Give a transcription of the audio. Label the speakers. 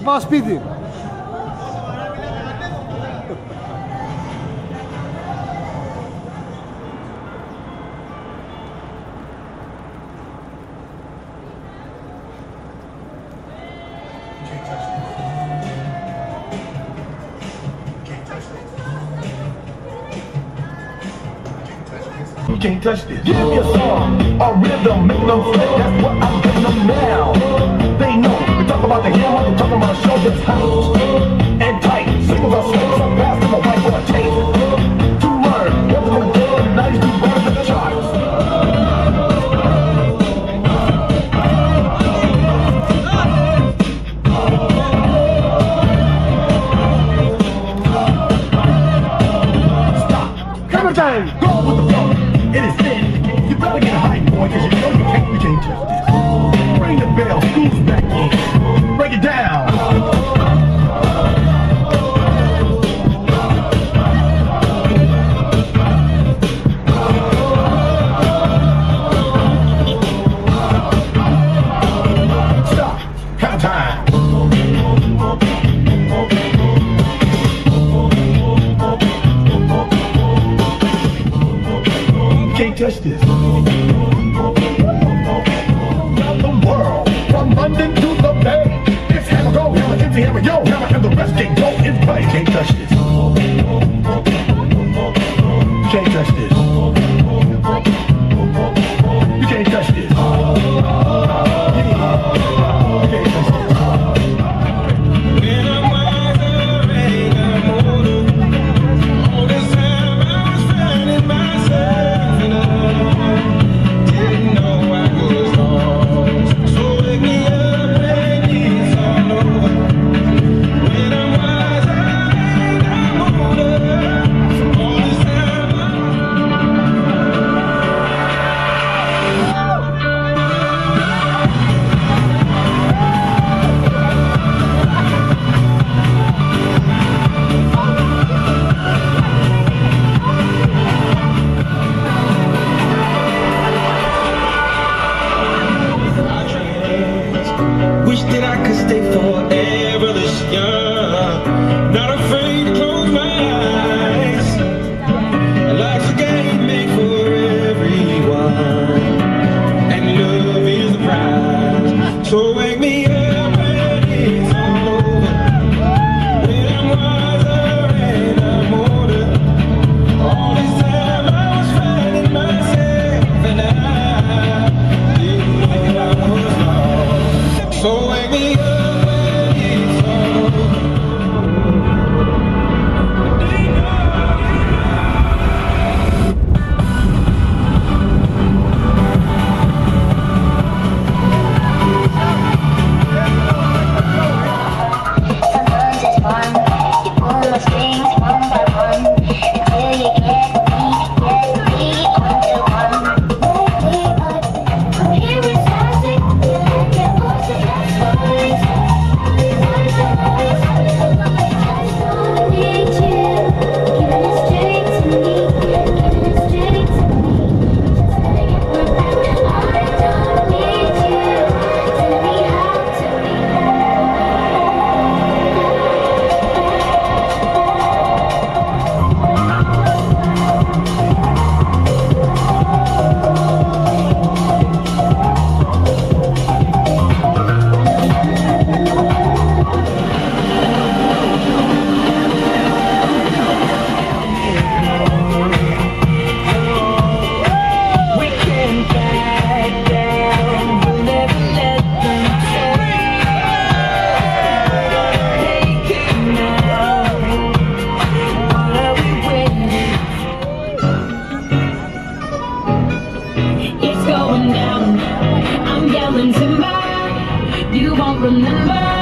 Speaker 1: πάω σπίτι.
Speaker 2: You can't touch this. Give me a song, a rhythm, make them sweat. That's what I'm giving them now. They know. We talk about the hammer, we talk about a show that's house and tight. Singles are slow, so fast, I'm a white boy tape. To learn, what's the good, nice, do better than the charts. Stop. Camera time. Go with the flow. It is thin. You better get hype, boy, cause you know you can't touch this. Ring the bell, school's back in. Break it down. Stop. Count time. Can't touch this. Around the world, from London to the Bay, it's hammer go, hammer empty, hammer yo, hammer and the rest can't go in play. Can't touch this. Can't touch this. You can't touch this. Yeah. You can't touch this.
Speaker 3: Wish that I could stay forever this young. Not afraid to close my eyes. Life's a game made for everyone, and love is the prize. So wake me up when it's all over, when I'm wiser and I'm older. All this time I was finding myself, and I didn't know I was lost. So wake me up when it's all over.
Speaker 4: It's going down. I'm yelling timber. You won't remember.